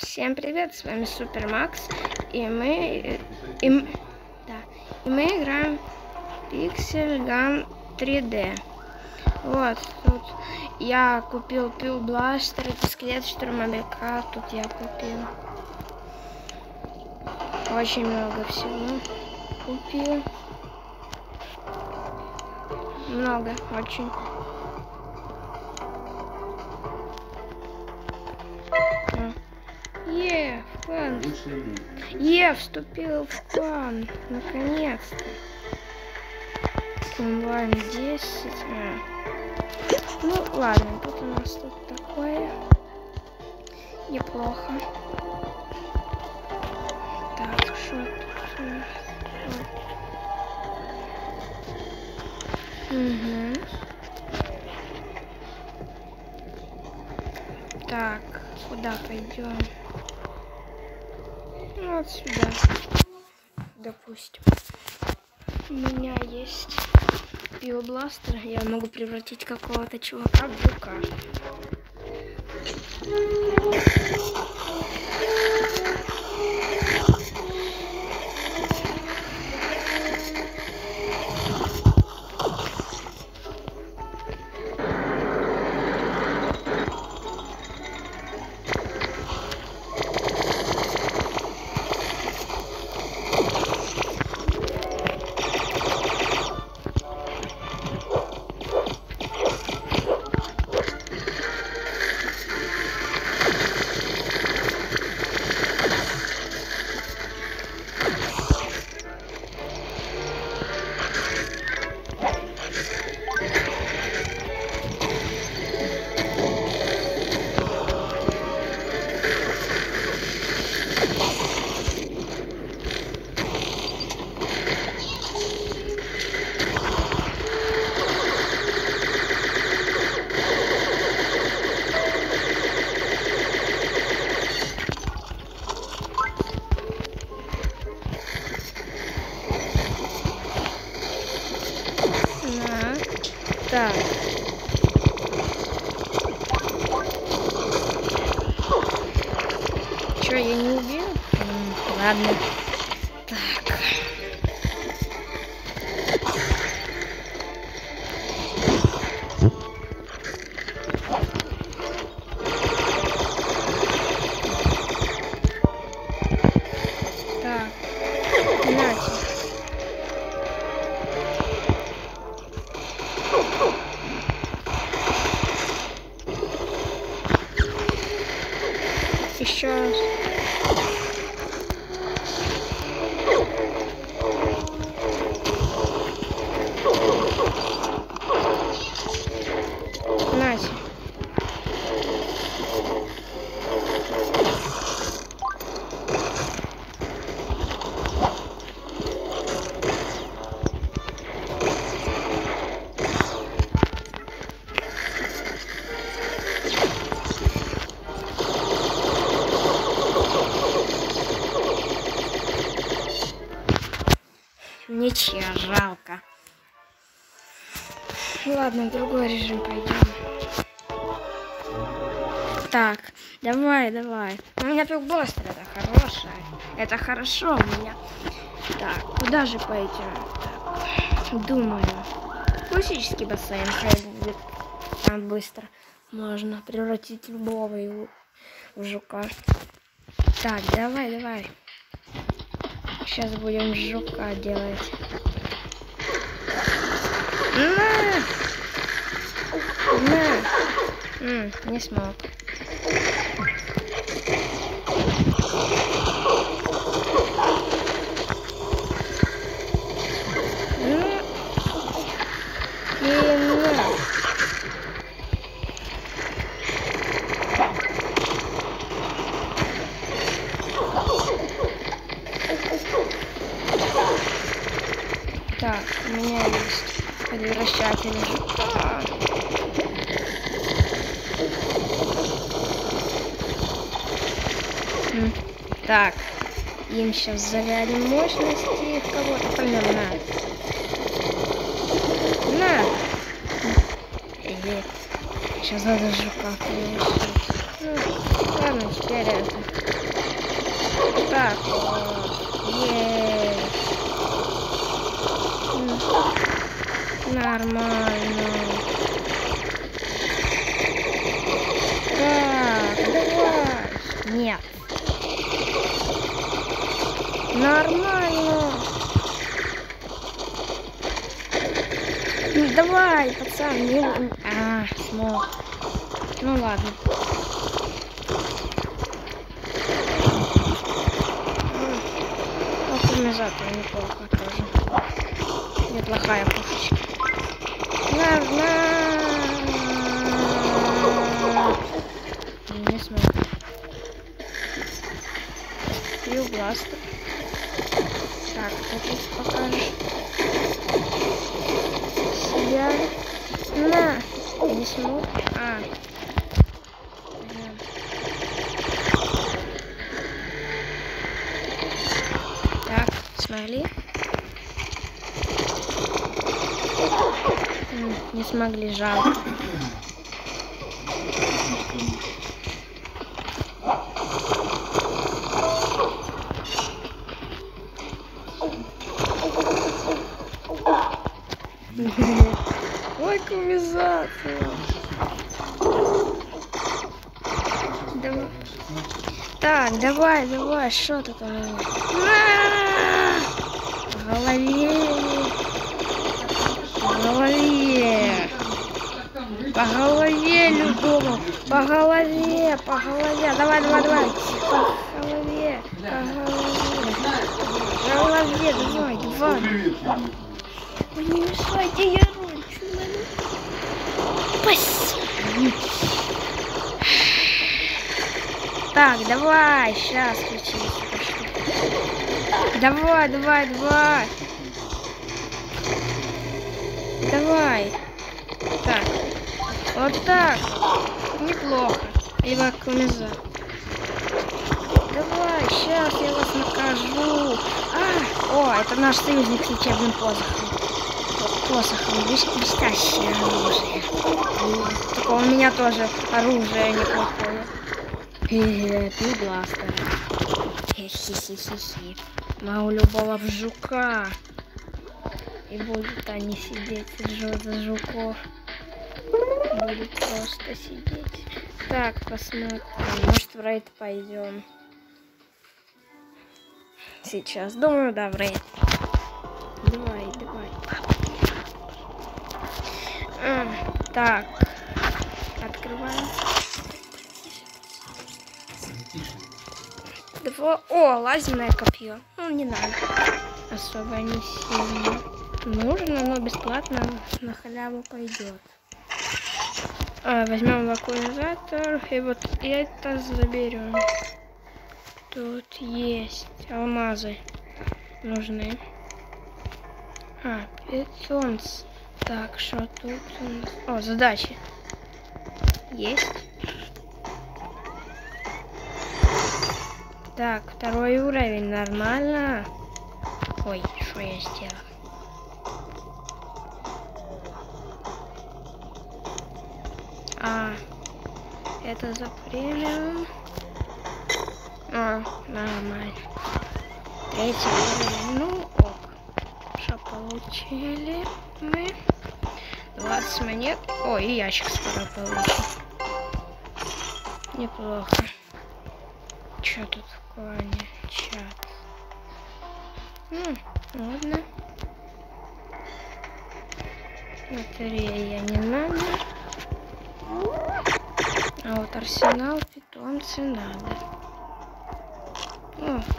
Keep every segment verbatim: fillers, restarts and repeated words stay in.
Всем привет, с вами Супер Макс, и мы, и, мы- да, и мы играем Pixel Gun три дэ. Вот, тут я купил пилбластер, пистолет штурмовика, тут я купил. Очень много всего купил. Много, очень. Е, в клан. Е, вступил в клан. Наконец-то. Онлайн десять. А. Ну ладно, тут у нас тут такое. Неплохо. Так, что тут у нас? Угу. Так, куда пойдем? Ну, вот сюда. Допустим. У меня есть пилбластер. Я могу превратить какого-то чувака в жука. Так. Чё, я не убил? М, ладно. Так. Так. Нате. Еще раз. Нате. Ничего, жалко. Ладно, в другой режим пойдем. Так, давай, давай. У меня пилбластер, это хорошее. Это хорошо у меня. Так, куда же пойдем? Так, думаю. Классический бассейн, хай будет. Там быстро можно превратить любого его в жука. Так, давай, давай. Сейчас будем жука делать. На! На! М, не смог. Ну, и на! Так, у меня есть превращатель жука. М, Так, им сейчас завялим мощности, кого-то поймем, на. На! Или сейчас надо жука превращать. Ну, ладно, теперь это. так вот. Есть. Нормально. Так, давай. Нет. Нормально. Ну, давай, пацан, не... А, смог. Ну ладно. Оптимизатор неплохо тоже. Неплохая пушечка. На, на. Не смог. Пью бластер. Так, что тут покажешь? Себя. На. Не смог. А. Так, смогли? Не смогли, жалко. Ой, кумизация. Давай. Так, давай, давай, что тут у меня? По голове. По голове. По голове, любому. По голове, по голове. Давай, давай, давай. По голове, по голове. По голове, давай, давай. Вы не мешайте, я ручу. Спасибо. Так, давай, сейчас включись. Давай, давай, давай. Давай. Так. Вот так. Неплохо. Либо кумиза. Давай, сейчас я вас накажу. А, о, это наш союзник с лечебным посохом. Посохом. Блестящее оружие. Только у меня тоже оружие неплохое. Пи бластер. Хи-хи-хи-хи. Могу любого в жука. И будут они сидеть за жуков. Будут просто сидеть. Так, посмотрим. Может, в рейд пойдем. Сейчас. Думаю, да, в рейд. Давай, давай. А, так. Открываем. Два... О, лазерное копье. Ну, не надо. Особо не сильно нужно, но бесплатно на халяву пойдет. А, возьмем вакуализатор и вот это заберем. Тут есть алмазы нужны. А, питомцы. Так, что тут у нас? О, задачи. Есть. Так, второй уровень, нормально. Ой, что я сделал? А, это за премиум. А, нормально. Третий уровень, ну ок. Что получили мы? двадцать монет. Ой, и ящик скоро получим. Неплохо. Что тут в плане? Чат. Ну, ладно. Батарея не надо. А вот арсенал, питомцы надо. О.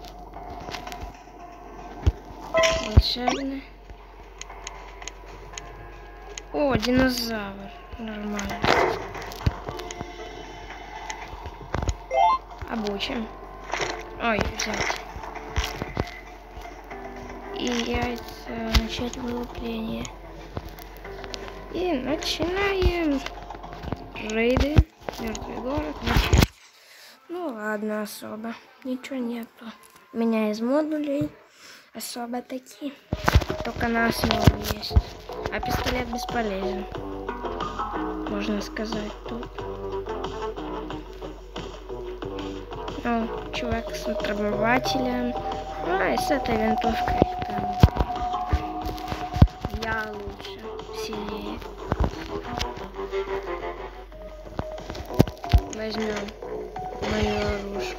Волшебный. О, динозавр. Нормально. Обучим. Ой, взять. И яйца. Начать вылупление. И начинаем рейды. Мертвый город. Начать. Ну ладно, особо. Ничего нету. У меня из модулей особо такие. Только на основе есть. А пистолет бесполезен. Можно сказать тут. О. чувак с пробивателем. А, и с этой винтовкой. Там. Я лучше, сильнее. Возьмем мою оружие.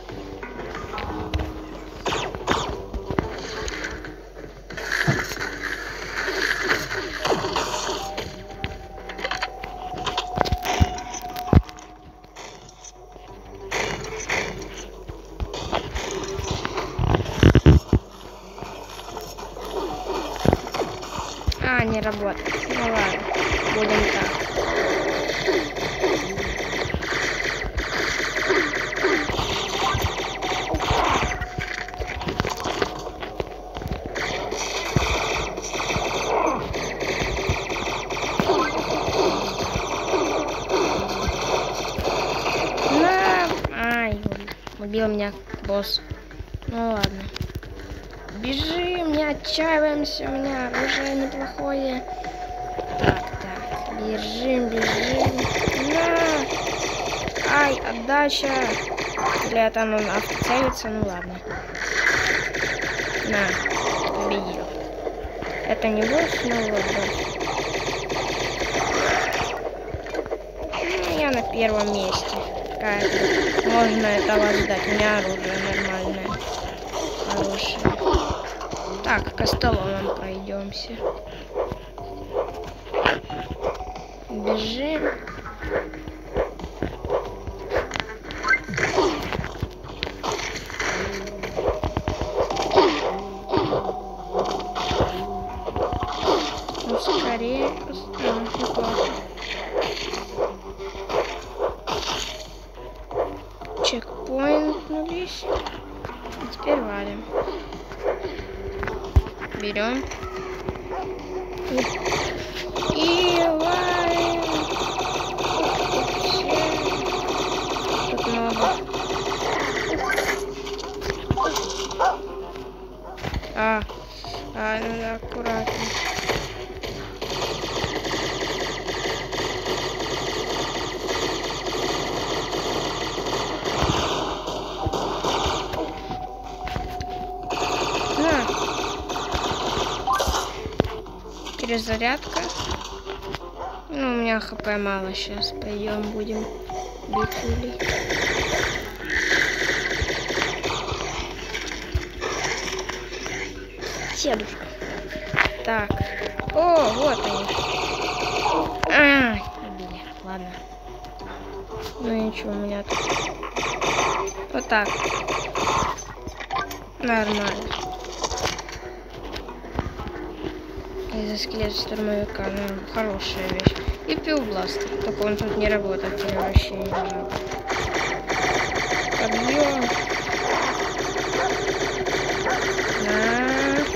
А, не работает. Ну ладно, будем так. На! Ай, убил меня босс. Ну ладно. Бежим, не отчаиваемся, у меня оружие неплохое. Так, так, бежим, бежим. На! Ай, отдача. Или это оно автоцелится, ну ладно. На, победил. Это не босс, но вот босс. Ну, я на первом месте. Как можно этого ждать? У меня оружие нормальное. Хорошее. Так, к столовым пройдемся. Бежим. Ну, скорее. А, неплохо. Чекпоинт ну здесь. И теперь валим. Берем. И, и валим. Тут много. А, а, надо аккуратно. Перезарядка. Ну, у меня хп мало сейчас. Пойдем, будем бить улей. Дедушка. Так. О, вот они. А, убили. Ладно. Ну ничего, у меня тут. Вот так. Нормально. Изоскелет штурмовика, ну, хорошая вещь. И пилбластер, только он тут не работает, превращение. Подъем. На.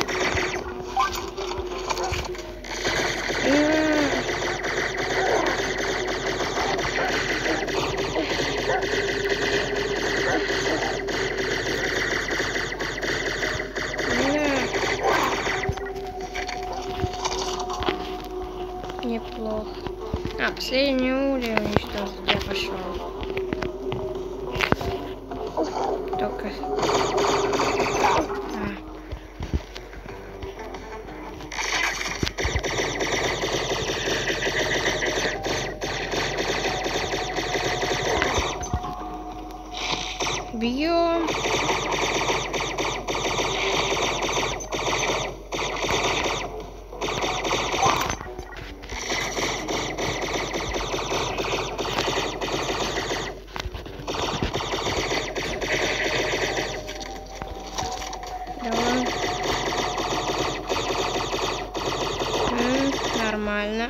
Неплохо. А, последний уровень уничтожить. Я пошел. Только. А. Бьем. Нормально.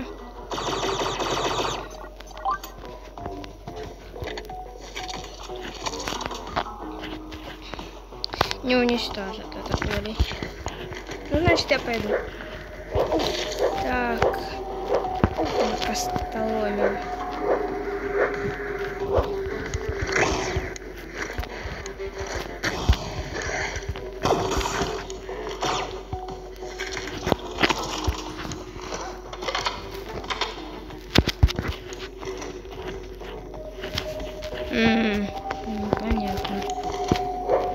Не уничтожит это поле. Ну, значит, я пойду. Так. Костоломим. М-м, понятно.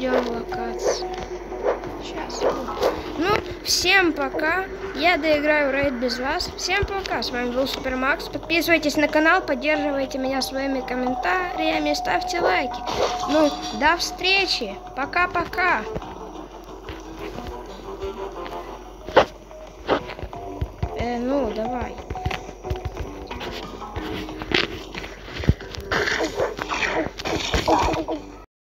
ждем локацию. Сейчас. Ну, всем пока. Я доиграю рейд без вас. Всем пока. С вами был Супер Макс. Подписывайтесь на канал, поддерживайте меня своими комментариями, ставьте лайки. Ну, до встречи. Пока-пока. Э, ну, давай.